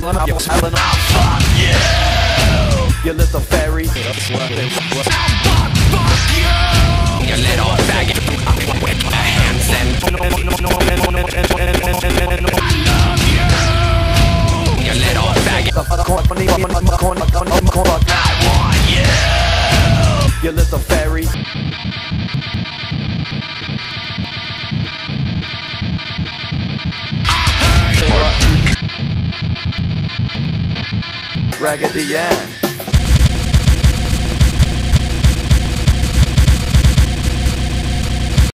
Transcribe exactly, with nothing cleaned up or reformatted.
you're selling. I'll fuck you, you little fairy. I'll fuck, fuck you, you little faggot. With my hands and I love you, you little faggot. I want you, you little fairy. Raggedy Ann.